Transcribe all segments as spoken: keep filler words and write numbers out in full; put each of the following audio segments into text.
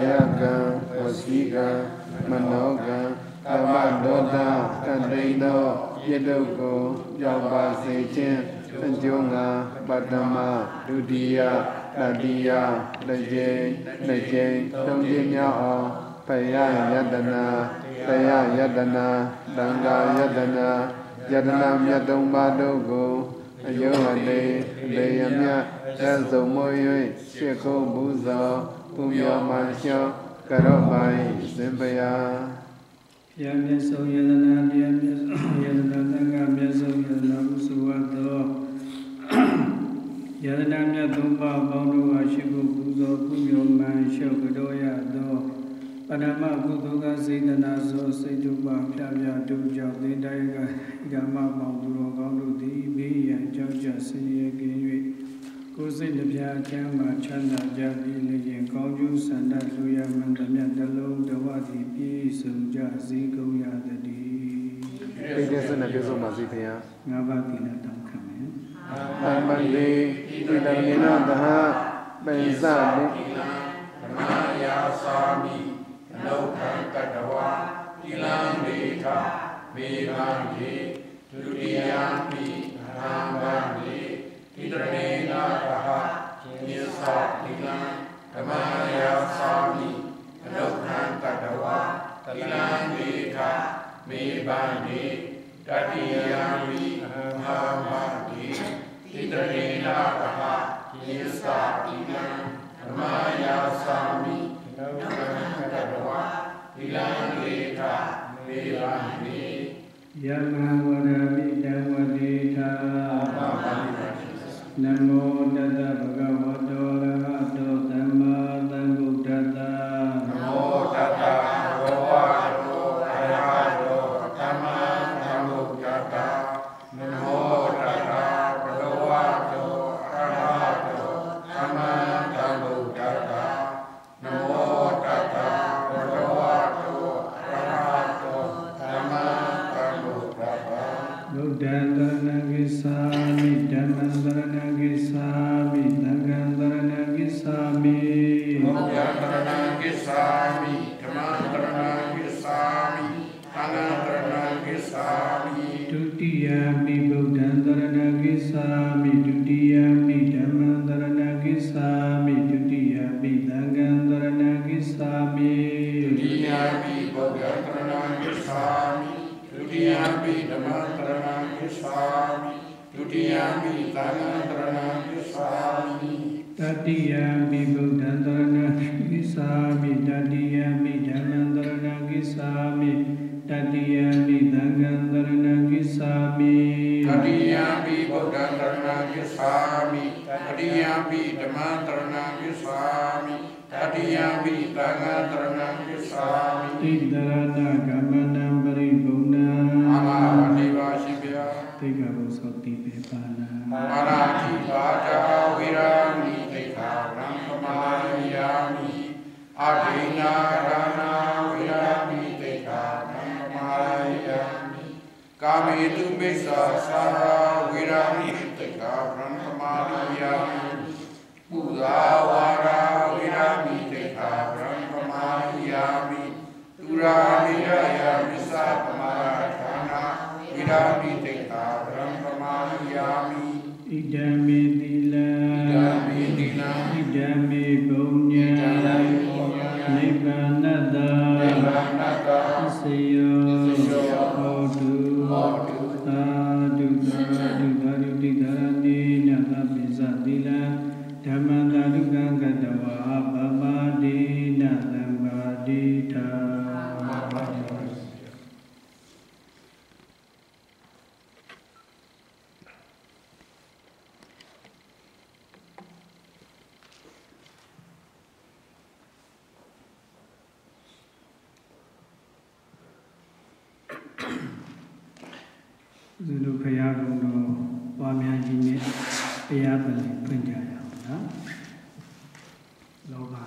Kayaka, Wasika, Manoga, Tabadoda, Kandendo, Yedoko, Java Sechin, Sanjunga, Badama, Dudia, Nadia, Najay, Najay, Tonginya, Paya Yadana, Paya Yadana, Danga Yadana, Yadana Yadumba Dogo, Ayovade, Layamya, Yazomoy, Sheko Buzo, Pumyo Mansho, Karobai, Zimbaya. Yamiso Yadana, Yadana, Miso Yadana, Suwato Yadana, Dumba, Bono, Ashibu, Buzo, Pumyo Mansho, Kadoya, Do, Panama, Budoga, Zidana, So, Setuba, Plavia, Duja, Lindaga, Gama, Maudu, Gondo, D, and Georgia, Senior Gay. Kusi Libya, Kama, Chanda, Javi, Legend, Konju, Sanda, Luya, Mandamia, Dalo, Dawati, Peace, Jazi, Goya, the D. It isn't a piece of Mazipia. Navatina, don't come in. I'm a day, Vidamina, the Ha, Benzani, Maya Sami, no Kankatawa, Ilan Dita, Vivangi, Tudiampi, Hambandi. Idranena Raha, Nisa, Ilan, Kamaya Sami, Lokan Kadawa, Ilan Dita, Mebandi, Tatiyami, Hamadi, Idranena Raha, Nisa, Ilan, Kamaya Sami, Lokan Kadawa, Ilan Dita, Mebandi, Yamavadami, Yamadita. Namo Tata Bhagavato Arahato Dhamma Sambuddhassa. Namo Tata Bhagavato Arahato Dhamma Sambuddhassa. Namo Tata Bhagavato Arahato Dhamma Sambuddhassa. Namo Tata Bhagavato Arahato Dhamma Sambuddhassa. Buddhaṃ saranam gissāmi, Dhammam saranam gissāmi, Sanඝam saranam gissāmi. Buddhaṃ saranam gissāmi, Dhammam saranam gissāmi, Sanඝam saranam gissāmi. Tutiyampi Buddhaṃ saranam gissāmi, Tutiyampi Dhammam saranam gissāmi, Tutiyampi Sanඝam saranam gissāmi. Tutiyampi Buddhaṃ saranam gissāmi, Tutiyampi Dhammam saranam gissāmi, Tutiyampi Sanඝam saranam gissāmi. Tatiyampi Buddhaṃ saranam gissāmi, Tatiyampi Dhammam saranam gissāmi, Tatiyampi Sanඝam saranam gissāmi. Tatiyampi Buddhaṃ saranam gissāmi, Tatiyampi Dhammam saranam gissāmi, Tatiyampi Sanඝam saranam gissāmi. Tidharana Gamanam Paribhunam. Amavati Vashibhya. Tegavo Soti Pepana. Marathi Vaja Virami Tekharam Pamayami. Adina Rana Virami Tekharam Pamayami. Kamitu Bisa Sara Virami Tekharam Pamayami. Udavara Virami Tekharam Pamayami. Turaniraya Bisa Pamayatana Virami Tekharam Pamayami. Idame Dila. Idame Dila. Idame Punya. Nibbanada. Nibbanada. Sayo. Hodu. Hodu. Sadu. Sadu. Sadu. Didharani. Nada Bisa Dila. Dhammadadu Gangadawa. Babadi. Nadambadita. Zulu Kaya Gundo, Wamiaji, Ayabali, Punjaya, Loba,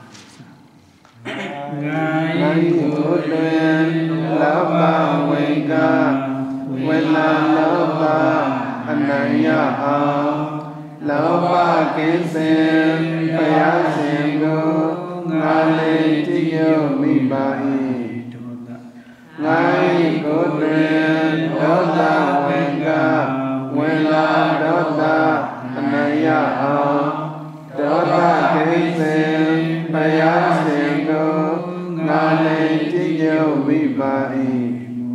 Gai Gudin, Lava, Wega, Wela, Lava, Anaya, Lava, Kisim, Payasingo, Nale, yêu mi ba y ngài cố tuyên đốt ta wen ca wen la đốt ta anaya ao đốt ta thế sen baya sen đô ngài lên chi yêu mi ba y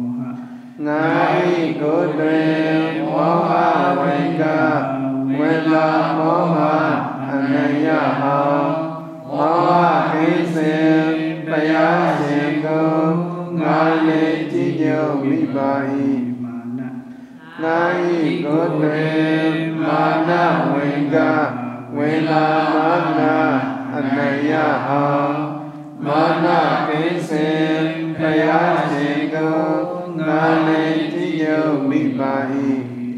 ngài cố tuyên mô ha wen ca wen la mô ha anaya ao mô ha thế sen baya sen đô ngài lên chi nhiều mi ba y ngài cố tuyên ma na wen ca wen la ma na anaya ao ma na kế sen baya sen đô ngài lên chi nhiều mi ba y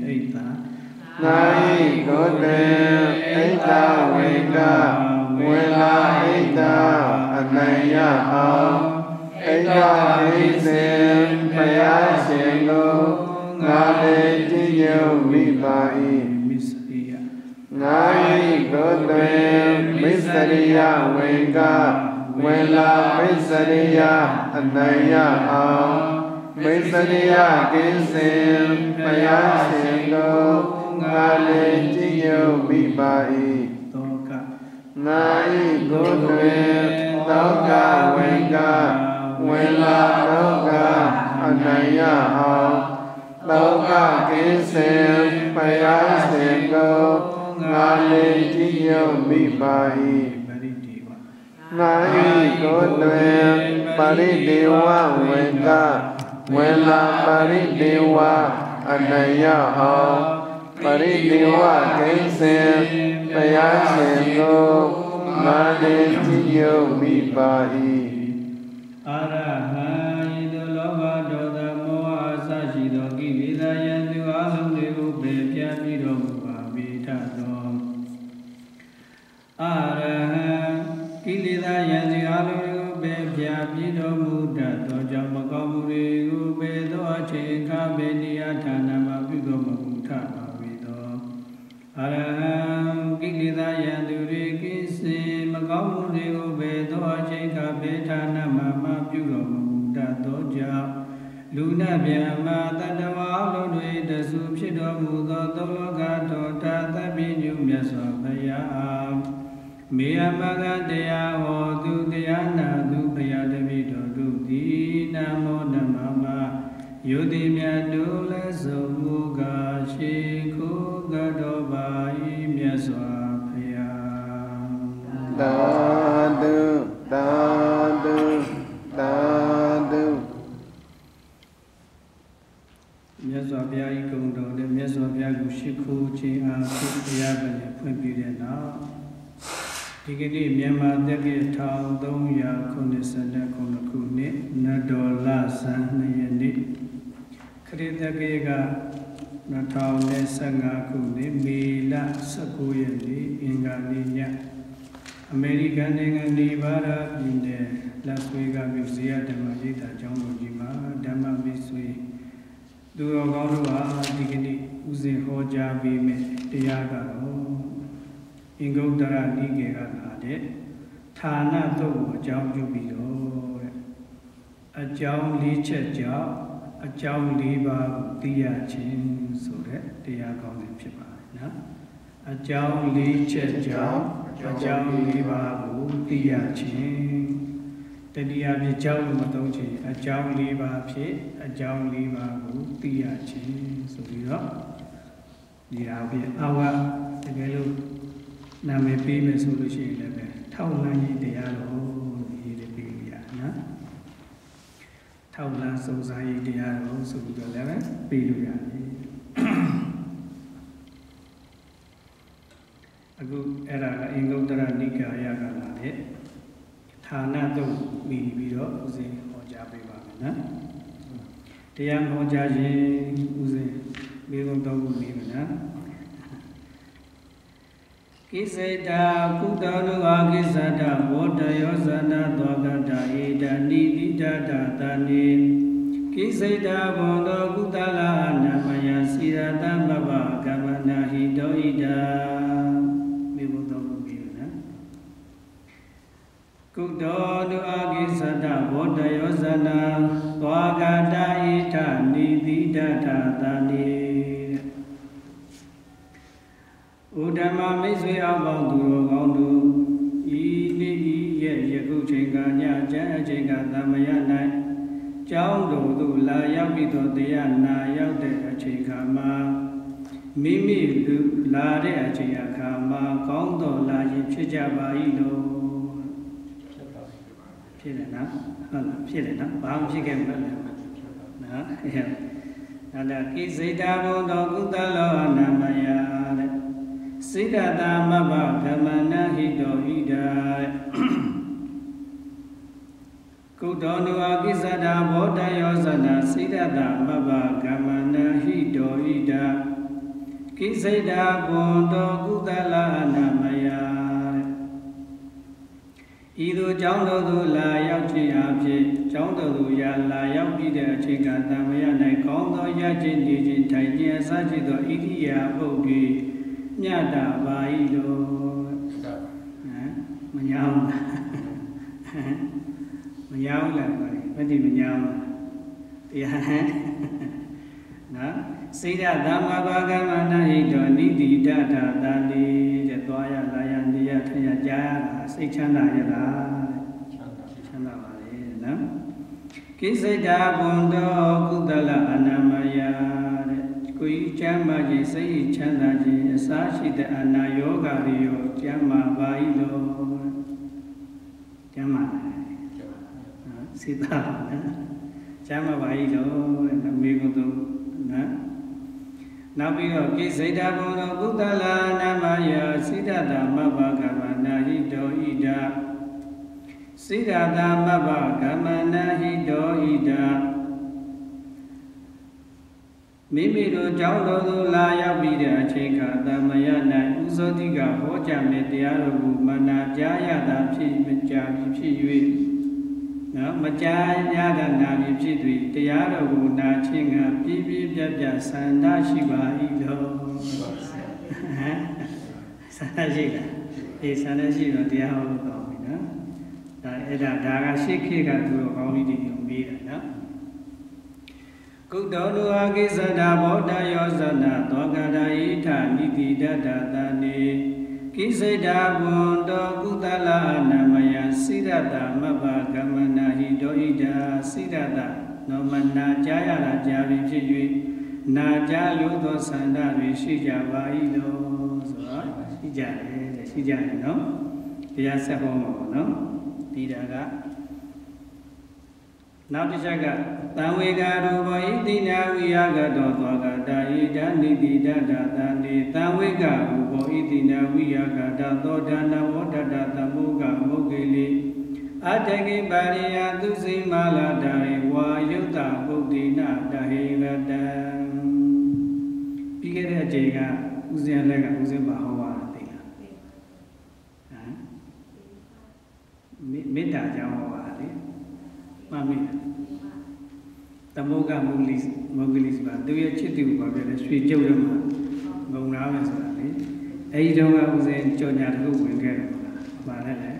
ngài cố tuyên ấy ta wen ca wen la ấy ta anaya ao Eka Hei Sen Paya Sen Đô Ngā Lê Chi Nhiều Mi Ba Y Ngài Cố Tuyên Misariya Wen Ca Wen La Misariya Anaya Ao Misariya Ki Sen Paya Sen Đô Ngā Lê Chi Nhiều Mi Ba Y Ngài Cố Tuyên Tao Ca Wen Ca Wen la đau ca anaya ao đau ca kế sen paya sen đô ngā lê chi nhiều mi ba y ngài cố tuyên paridewa wen ca wen la paridewa anaya ao paridewa kế sen paya sen đô ngā lê chi nhiều mi ba y Arahai do loba do da moa sashi do kilida yandu alum devu bepya piro muva vita do Arahai kilida yandu alum devu bepya piro muda do jamakamuri ube do acheka beniya tanama pigo mabuta mavido Arahai kilida yandu rekisi makamuri ube do acheka betanamaလူနာဗျာမာတတဝါလုံးတွေတဆူဖြစ်တော်မူသောသုံးလောကထောတာသဗ္ဗညုမြတ်စွာဘုရားမေယမဂတရားဟောသူတရားနာသူဘုရားတပည့်တော်တို့သည်နမောနမမယုတိမြတ်တို့လည်းဆုံးမူကားရှိခိုးကတော်ပါ၏မြတ်စွာဘုရားသာဓုသာဓုသာဓုမြတ်စွာဘုရားဤကုံတော်နဲ့မြတ်စွာဘုရားကိုရှိခိုးခြင်းအားဖြင့်ဘုရားကလည်းဖွင့်ပြတဲ့နောက်ဒီကနေ့မြန်မာတက္ကရာတစ်ထောင်သုံးရာခုနှစ်ခုနှစ်နတ်တော်လဆန်းနှစ်ရက်နေ့ခရစ်တက္ကရာကနှစ်ထောင်ဆယ်ငါခုနှစ်မေလဆယ့်ကိုးရက်နေ့အင်္ဂါနေ့ညအမေရိကန်နိုင်ငံနေဗားဒါးပြည်နယ်လက်စ်ဝေဂတ်မြို့ဇေယျဓမ္မရိပ်သာကျောင်းတော်ကြီးမှာဓမ္မမိတ်ဆွေသူတော်ကောင်းတို့ဟာဒီကနေ့ဦးဇင်ဟောကြားပေးမယ်တရားကတော့အင်္ဂုတ္တရနိကေကလာတဲ့ဌာနတုတ်ကိုအကြောင်းပြုပြီးတော့တဲ့အကြောင်းလေးချက်ကြောင့်အကြောင်းလေးပါးကိုသိရခြင်းဆိုတဲ့တရားကောင်းတွေဖြစ်ပါတယ်နော်အကြောင်းလေးချက်ကြောင့်အကြောင်းလေးပါးကိုသိရခြင်းတတိယဖြစ်ကြောင်းမသုံးချင်အကြောင်းလေးပါးဖြစ်အကြောင်းလေးပါးကိုသိရခြင်းဆိုပြီးတော့ဒီဟာဖြစ်အဝတကယ်လို့နာမည်ပေးမယ်ဆိုလို့ရှိရင်လည်းပဲထောက်လန်းရေးတရားတော်ရေးတယ်ပေးလို့ရနော်ထောက်လန်းစုံစမ်းရေးတရားတော်ဆိုပြီးတော့လည်းပဲပေးလို့ရတယ်အခုအဲ့ဒါကအင်္ဂုတ္တရနိကာယကလာတဲ့ဌာနတုတ်ပြီးပြီးတော့ဦးဇင်းဟောကြားပေးပါမယ်နော်တရားဟောကြားခြင်းဦးဇင်းမိဘတော်ကိုနေမယ်နော်ကိစေတာကုသလူအာကိသတာဘောတယောဇနာသောကတာဧတနိတိတတာတနိကိစေတာဘောတောကုသလာနမယစီရတမဘကမနာဟိတောဣဒာမိဘတော်ကိုနေမယ်နော်ကု Kudo nu agisada bodayo zana Wagada ita nidhi data tani Udama mizwe abang duro gaundu Ini iye yaku cengka nya jaya cengka tamaya nai Chao do du la yau bito deya na yau de cengka ma Mimi lu la de cengka ma Kaung do la yin chicha ba ilo ဖြစ်တယ်နော်ဟုတ်လားဖြစ်တယ်နော်ဘာမှဖြစ်ခဲ့မှာလဲနော်အဲဒါဒါကိစိတာဘုံတော်ကုသလောအနာမယတဲ့စိတ္တတာမဘဓမ္မနာဟိတောဣဒာကုတောနုအကိစ္စတာဘောတယောဇနာစိတ္တတာမဘကမ္မနာဟိတောဣဒာကိစိတာဘုံတော်ကုသလောအနာမယဤသို့ကျောင်းတော်သို့လာရောက်ခြင်းအဖြစ်ကျောင်းတော်သို့ရာလာရောက်ပြီးတဲ့အချိန်ကတမယ၌ကောင်းသောရခြင်းနေခြင်းထိုင်ခြင်းအစရှိသောဣတိယပုဒ်ပြီးမြတ်တာပါ၏လို့ဟမ်မညာဘူးမညာဘူးလားမတိမညာဘူးတရားဟမ်နော်စိတ်ဓာတ်သမ္မာဘာဂမနာဟိတောနိတိတထတာတိတဲ့သွားရလာရနေရထရကြားရတာစိတ်ချမ်းသာရလားချမ်းသာချမ်းသာပါလေနော်ကိစိတ်ဓာဘွန်တော်ကုသလအနာမယတဲ့ကိုယ်ချမ်းသာခြင်းစိတ်ချမ်းသာခြင်းအစားရှိတဲ့အနာယောဂတွေရောကျမ်းမာပါ၏လို့ကျမ်းမာတယ်နော်စိတ်သာနော်ကျမ်းမာပါ၏လို့အမေကတော့နော်နောက်ပြီးတော့ကိစိတဘုံတော်ကုသလာနာမယစိတ္တတာမဘကမ္မနာဟိတောဣဒာစိတ္တတာမဘကမ္မနာဟိတောဣဒာမိမိတို့ကြောင့်တော်သို့လာရောက်ပြီးတဲ့အချိန်ခါသမယ၌ဥဇောတိကဟောကြားမဲ့တရားတော်ကိုမနာကြားရတာဖြစ်မကြားပြီးဖြစ်၍နော်မကြားရတာနာပြီးဖြစ်၍တရားတော်ကိုနာခြင်းကပြည့်ပြည့်ပြတ်ပြတ်ဆန္ဒရှိပါ၏လို့ဟမ်ဆန္ဒရှိလားဒီဆန္ဒရှိတော့တရားဟောလို့ကောင်းပြီနော်ဒါအဲ့ဒါဒါကရှေ့ခေတ်ကသူတို့ကောင်းလေးတွေကိုမေးတာနော်ကုတောလူအကိစ္စတာဘောဓယောဇနာသောကတာဣထနိတိတတတနေကိစိတာဘွန်တောကုသလအနာမယစိရတမဘကမ္မနာဟိတောဣဒာစိရတနောမနာကြားရတာကြားပြီးဖြစ်၍နာကြားလို့သောဆန္ဒတွေရှိကြပါ၏လို့ဆိုတော့ရှိကြတယ်တဲ့ရှိကြတယ်နော်တရားဆက်ဟောမှာပေါ့နော်ဒီတာကနောက်တစ်ချက်ကသံဝေကာရူပဣတိနာဝိယကတောသောကတာဣဒာနိတိတတသန္တိသံဝေကာရူပဣတိနာဝိယကတောသောဒနာဝတ္တတသမုကမုဂ္ဂေလိအတ္တကိပါရိယသုစိမာလာတာရေဝါယုတ္တပုဒ္ဒေနတဟိရတံပြီးခဲ့တဲ့အချိန်ကဥစဉ်လက်ကဥစဉ်ပါဟောတာသိလားဟမ်မေတ္တာကြောင့်ဟောတာလေမှတ်မိလားသမုကမုဂ္ဂလိမုဂ္ဂလိဆိုတာသူရဲ့ချစ်သူကိုပြောတယ်ရွှေကြုတ်ရမှာငုံလားမယ်ဆိုတာလေအဲဒီတော့ကဥစဉ်ကြော်ညာတစ်ခုဝင်ခဲ့တယ်ဟုတ်လားမှန်တယ်လေ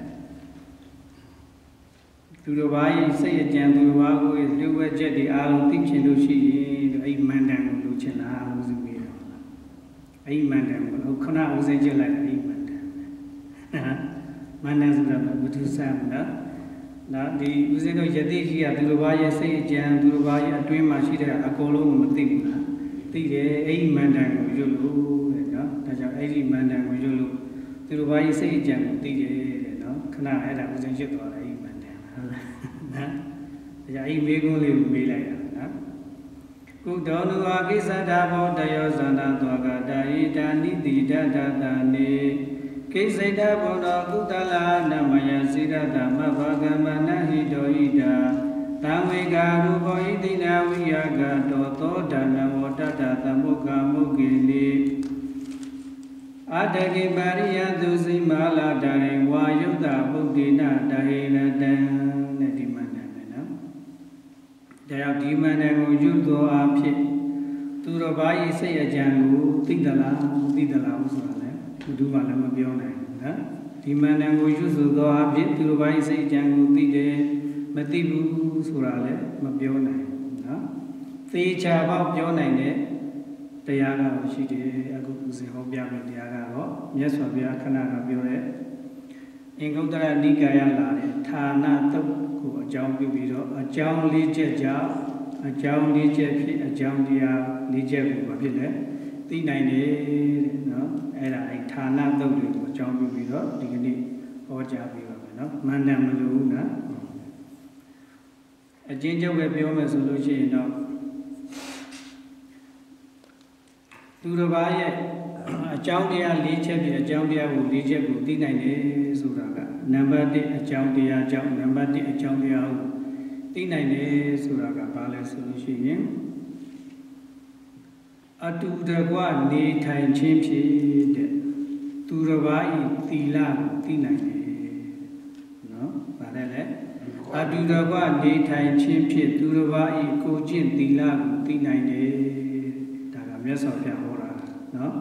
သူတော်ဘာရဲ့စိတ်အကြံသူတော်ဘာကိုလူဝဲချက်တွေအားလုံးသိချင်လို့ရှိရင်အဲ့ဒီမန္တန်ကိုလိုချင်လားဥစဉ်ပြီးတော့အဲ့ဒီမန္တန်ကိုခဏဥစဉ်ကြည့်လိုက်အဲ့ဒီမန္တန်မန္တန်ဆိုတာဘုသူစမ်းနော်နော်ဒီဥစဉ်တို့ယတိကြီးကသူတော်ဘာရဲ့စိတ်အကြံသူတော်ဘာရဲ့အတွင်းမှာရှိတဲ့အကုန်လုံးကိုမသိဘူးလားသိတယ်အဲ့ဒီမန္တန်ကိုရွတ်လို့တဲ့နော်ဒါကြောင့်အဲ့ဒီမန္တန်ကိုရွတ်လို့သူတော်ဘာရဲ့စိတ်အကြံကိုသိတယ်တဲ့နော်ခဏအဲ့ဒါဥစဉ်ရွတ်သွားတယ်အဲ့ဒီမန္တန်ဟုတ်လားနော်ဒါကြောင့်အဲ့ဒီမေးခွန်းလေးကိုမေးလိုက်တာနော်ကုတောနုအကိစ္စတာဘောတယောဇန္တသောကတာဣဒာနိတိတတတနေကိစိတဘုံတော်ကုသလာနမယစိရတမဘဂမနာဟိတောဣဒာသံဝေကာရူပဣတိနာဝိယကတောသောဒနမောတတသမုခမုဂ္ဂေလိအတ္တကိပါရိယသုစိမာလာတရေဝါယုတ္တပုဒ္ဒေနတဟိရတံတဲ့ဒီမန္တန်ပဲနော်ဒါကြောင့်ဒီမန္တန်ကိုယူသောအဖြစ်သူတော်ဘာဤစိတ်အကြံကိုသိသလားမသိသလားဆိုတာလေဘုဒ္ဓဘာလည်းမပြောနိုင်ဘူးနော်ဒီမန္တန်ကိုရွတ်ဆိုသောအဖြစ်သူတို့ပိုင်းစိတ်ကြံကိုသိတယ်မသိဘူးဆိုတာလည်းမပြောနိုင်ဘူးနော်သေချာပေါက်ပြောနိုင်တဲ့တရားကတော့ရှိတယ်အခုဦးဇင်ဟောပြမယ့်တရားကတော့မြတ်စွာဘုရားခဏကပြောတဲ့အင်္ဂုတ္တရနိကာယလာတဲ့ဌာနတုတ်ကိုအကြောင်းပြုပြီးတော့အကြောင်းလေးချက်ကြောင့်အကြောင်းလေးချက်ဖြစ်အကြောင်းတရားလေးချက်ကိုဘာဖြစ်လဲသိနိုင်တယ်တဲ့နော်အဲ့ဒါအဲ့ဌာနတုတ်တွေကိုအကြောင်းပြုပြီးတော့ဒီကနေ့ဟောကြားပေးပါမယ်နော်မန္တန်မလို့ဘူးနော်အချင်းချုပ်ပဲပြောမယ်ဆိုလို့ရှိရင်တော့သူတစ်ပါးရဲ့အကြောင်းတရား၄ချက်ပြီးအကြောင်းတရားကို၄ချက်ကိုသိနိုင်တယ်ဆိုတာကနံပါတ်၁အကြောင်းတရားကြောင့်နံပါတ်၁အကြောင်းတရားကိုသိနိုင်တယ်ဆိုတာကဘာလဲဆိုလို့ရှိရင်အတူတကွနေထိုင်ခြင်းဖြစ်တဲ့သူတစ်ပါးဤသီလကိုသိနိုင်တယ်နော်ဗါတယ်လေအတူတကွနေထိုင်ခြင်းဖြစ်သူတစ်ပါးဤကိုကျင့်သီလကိုသိနိုင်တယ်ဒါကမြတ်စွာဘုရားဟောတာနော်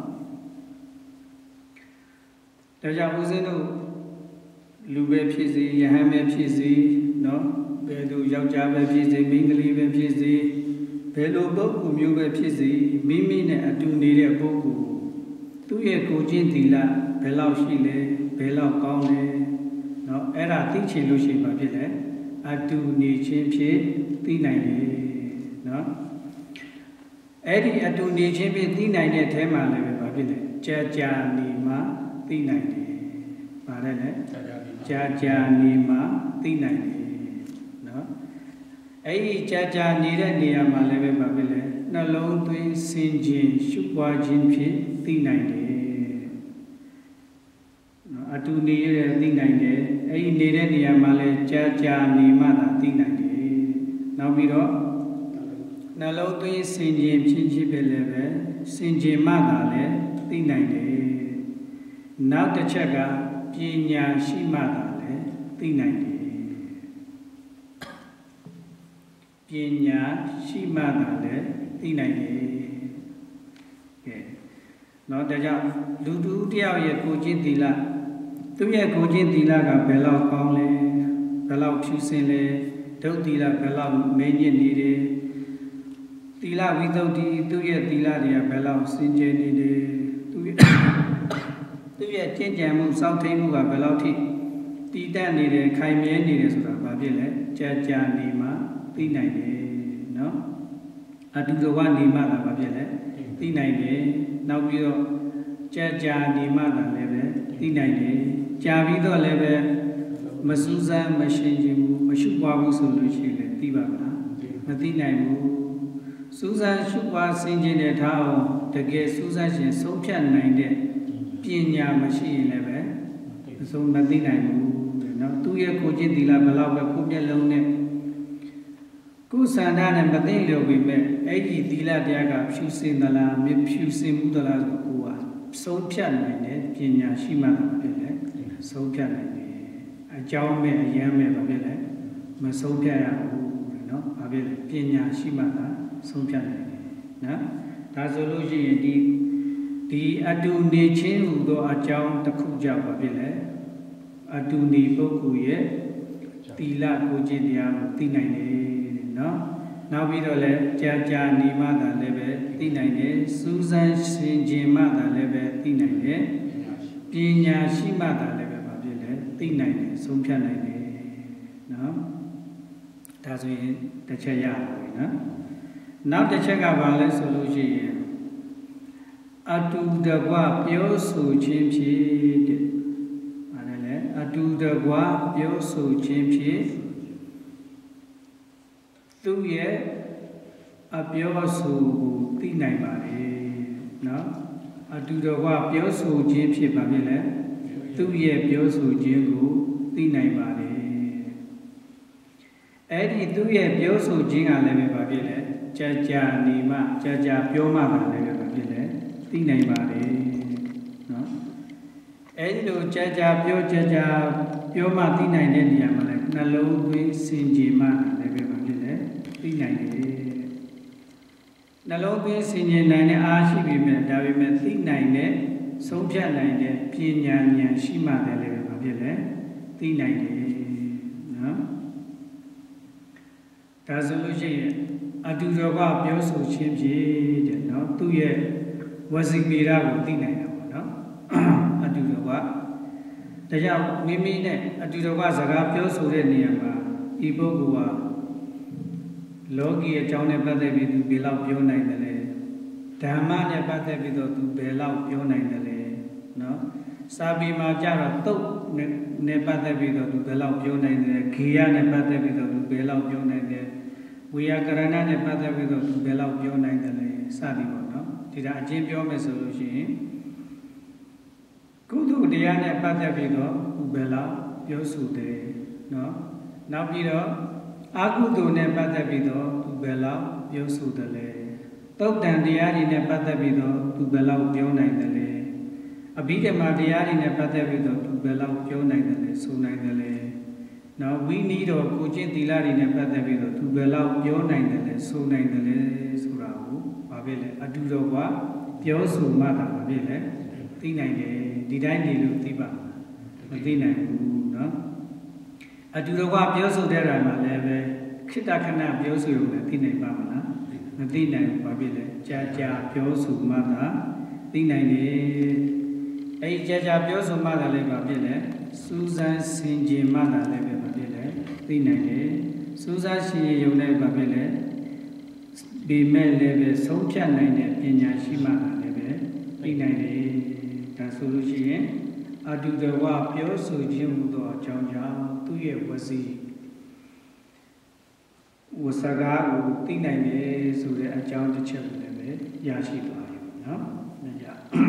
ဒါကြောင့်ဦးဇင်းတို့လူပဲဖြစ်စေယဟန်ပဲဖြစ်စေနော်ဘယ်သူယောက်ျားပဲဖြစ်စေမိန်းကလေးပဲဖြစ်စေဘယ်လိုပုဂ္ဂိုလ်မျိုးပဲဖြစ်စေမိမိနဲ့အတူနေတဲ့ပုဂ္ဂိုလ်သူ့ရဲ့ကိုယ်ချင်းသီလဘယ်လောက်ရှိလဲဘယ်လောက်ကောင်းလဲနော်အဲ့ဒါသိချင်လို့ရှိမှဖြစ်တယ်အတူနေခြင်းဖြစ်သိနိုင်တယ်နော်အဲ့ဒီအတူနေခြင်းဖြစ်သိနိုင်တဲ့အဲမှာလည်းပဲဘာဖြစ်လဲကြာကြာနေမှသိနိုင်တယ်။ပါတယ်လေကြာကြာနေမှသိနိုင်တယ်နော်အဲ့ဒီကြာကြာနေတဲ့နေရာမှာလည်းပဲဘာဖြစ်လဲနှလုံးသွင်းစင်ခြင်းရှုပွားခြင်းဖြစ်သိနိုင်တယ်နော်အတူနေရသိနိုင်တယ်အဲ့ဒီနေတဲ့နေရာမှာလည်းကြာကြာနေမှသာသိနိုင်တယ်နောက်ပြီးတော့နှလုံးသွင်းစင်ခြင်းဖြစ်ဖြစ်ပဲလည်းပဲစင်ခြင်းမှသာလည်းသိနိုင်တယ်နောက်တစ်ချက်ကပညာရှိမှသာလည်းသိနိုင်တယ်ပညာရှိမှသာလည်းသိနိုင်တယ်ကဲနော်ဒါကြောင့်လူတူတယောက်ရဲ့ကိုချင်းသီလသူရဲ့ကိုချင်းသီလကဘယ်လောက်ကောင်းလဲဘယ်လောက်ဖြူစင်လဲဒုသီလဘယ်လောက်မင်းညစ်နေတယ်သီလဝိသုဒ္ဓိသူရဲ့သီလတွေကဘယ်လောက်စင်ကြယ်နေတယ်သူရဲ့သူရဲ့ကျင့်ကြံမှုစောင့်ထိန်မှုကဘယ်လောက်ထိတည်တတ်နေတယ်ခိုင်မြဲနေတယ်ဆိုတာဘာဖြစ်လဲကြာကြာနေမှသိနိုင်တယ်နော်အတူတကွနေမှသာဘာဖြစ်လဲသိနိုင်တယ်နောက်ပြီးတော့ကြာကြာနေမှသာလည်းပဲသိနိုင်တယ်ကြာပြီးတော့လည်းပဲမစူးစမ်းမရှင်းခြင်းဘူးမရှုပွားဘူးဆိုလို့ရှိရင်လည်းသိပါမလားမသိနိုင်ဘူးစူးစမ်းရှုပွားဆင်ခြင်တဲ့ထားအောင်တကယ်စူးစမ်းရှင်ဆုံးဖြတ်နိုင်တဲ့ပညာမရှိရင်လည်းပဲအဆုံးမသိနိုင်ဘူးနော်သူရဲ့ကိုချင်းသီလဘယ်လောက်ပဲကိုမျက်လုံးနဲ့ကိုယ်စန္ဒနဲ့မသိလျော်ပေမဲ့အဲ့ဒီသီလတရားကဖြူစင်သလားမဖြူစင်ဘူးသလားဆိုကိုကဆုံးဖြတ်နိုင်တဲ့ပညာရှိမှသာဖြစ်တယ်ဆုံးဖြတ်နိုင်တယ်အကြောင်းမဲ့အရမ်းမဲ့ဘာဖြစ်လဲမဆုံးဖြတ်ရဘူးနော်ဘာဖြစ်လဲပညာရှိမှသာဆုံးဖြတ်နိုင်တယ်နော်ဒါဆိုလို့ရှိရင်ဒီဒီအတူနေခြင်းဟူသောအကြောင်းတစ်ခုကြောင့်ဘာဖြစ်လဲအတူနေပုဂ္ဂိုလ်ရဲ့သီလကိုကျင့်တရားကိုသိနိုင်တယ်နော်နောက်ပြီးတော့လည်းကြာကြာနေမှသာလည်းပဲသိနိုင်တယ်စူးစမ်းဆင်ခြင်မှသာလည်းပဲသိနိုင်တယ်ပညာရှိမှသာလည်းပဲဘာဖြစ်လဲသိနိုင်တယ်ဆုံးဖြတ်နိုင်တယ်နော်ဒါဆိုရင်တစ်ချက်ရပါပြီနော်နောက်တစ်ချက်ကဘာလဲဆိုလို့ရှိရင်အတူတကွပြောဆိုခြင်းဖြစ်တဲ့။အဲ့ဒါလေအတူတကွပြောဆိုခြင်းဖြစ်သူရဲ့အပြောဆိုကိုသိနိုင်ပါလေနော်အတူတကွပြောဆိုခြင်းဖြစ်ပါပြီလေသူရဲ့ပြောဆိုခြင်းကိုသိနိုင်ပါလေအဲ့ဒီသူရဲ့ပြောဆိုခြင်းကလည်းပဲပါပြီလေကြာကြာနေမှကြာကြာပြောမှပါလေပါပြီလေသိနိုင်ပါတယ်နော်အဲဒီလိုကြာကြာပြောကြာကြာပြောမှသိနိုင်တဲ့နေရာမှာလည်းနှလုံးသွင်းစင်ကြယ်မှလည်းပဲဘာဖြစ်လဲသိနိုင်တယ်နှလုံးသွင်းစင်ကြယ်နိုင်တဲ့အားရှိပြီမဲ့ဒါပေမဲ့သိနိုင်တဲ့ဆုံးဖြတ်နိုင်တဲ့ပညာဉာဏ်ရှိမှလည်းပဲဘာဖြစ်လဲသိနိုင်တယ်နော်ဒါဆိုလို့ရှိရင်အတူတော်ကပြောဆိုခြင်းဖြင့်တဲ့နော်သူ့ရဲ့ဝစီပေရကိုသိနိုင်တာပေါ့နော်အတူတော်ကဒါကြောင့်မိမိနဲ့အတူတော်ကစကားပြောဆိုတဲ့နေရာမှာဒီပုဂ္ဂိုလ်ကလောကီအကြောင်းနဲ့ပတ်သက်ပြီးသူဘယ်လောက်ပြောနိုင်တယ်လဲဓမ္မနဲ့ပတ်သက်ပြီးတော့သူဘယ်လောက်ပြောနိုင်တယ်လဲနော်စာပေမှာကြတော့တုတ်နဲ့ပတ်သက်ပြီးတော့သူဘယ်လောက်ပြောနိုင်တယ်ခေယနဲ့ပတ်သက်ပြီးတော့သူဘယ်လောက်ပြောနိုင်တယ်ဝိယာကရဏနဲ့ပတ်သက်ပြီးတော့သူဘယ်လောက်ပြောနိုင်တယ်လဲစသည်ပေါ့နော်ဒီဒါအချင်းပြောမယ်ဆိုလို့ရှိရင်ကုသိုလ်တရားနဲ့ပတ်သက်ပြီးတော့သူဘယ်လောက်ပြောဆိုတယ်နော်နောက်ပြီးတော့အကုသိုလ်နဲ့ပတ်သက်ပြီးတော့သူဘယ်လောက်ပြောဆိုတယ်လဲသုတ်တန်တရားတွေနဲ့ပတ်သက်ပြီးတော့သူဘယ်လောက်ပြောနိုင်တယ်လဲအဘိဓမ္မာတရားတွေနဲ့ပတ်သက်ပြီးတော့သူဘယ်လောက်ပြောနိုင်တယ်လဲဆိုနိုင်တယ်လဲနောက်ဝိနည်းတော်ကိုကျင့်သီလတွေနဲ့ပတ်သက်ပြီးတော့သူဘယ်လောက်ပြောနိုင်တယ်လဲဆိုနိုင်တယ်လဲဆိုတာကိုဘာဖြစ်လဲအတူတော်ကပြောဆိုမှတာဘာဖြစ်လဲသိနိုင်တယ်ဒီတိုင်းနေလို့သိပါမသိနိုင်ဘူးเนาะအတူတော်ကပြောဆိုတဲ့နေရာမှာလည်းပဲခိတ္တခဏပြောဆိုရုံနဲ့သိနိုင်ပါမလားမသိနိုင်ဘူးဘာဖြစ်လဲကြာကြာပြောဆိုမှတာသိနိုင်တယ်အဲဒီကြာကြာပြောဆိုမှတာလည်းဘာဖြစ်လဲစူးစမ်းဆင်ခြင်မှတာလည်းပဲဘာဖြစ်လဲသိနိုင်တယ်စူးစမ်းဆင်ခြင်ရုံနဲ့ဘာဖြစ်လဲပေမဲ့လည်းပဲဆုံးဖြတ်နိုင်တဲ့ပညာရှိမှတာလည်းပဲသိနိုင်တယ်ဒါဆိုလို့ရှိရင်အတူတဝပြောဆိုခြင်းဟူသောအကြောင်းကြောင့်သူ့ရဲ့ဝစီဝစကားကိုသိနိုင်တယ်ဆိုတဲ့အကြောင်းတစ်ချက်ကိုလည်းပဲရရှိသွားပြီเนาะည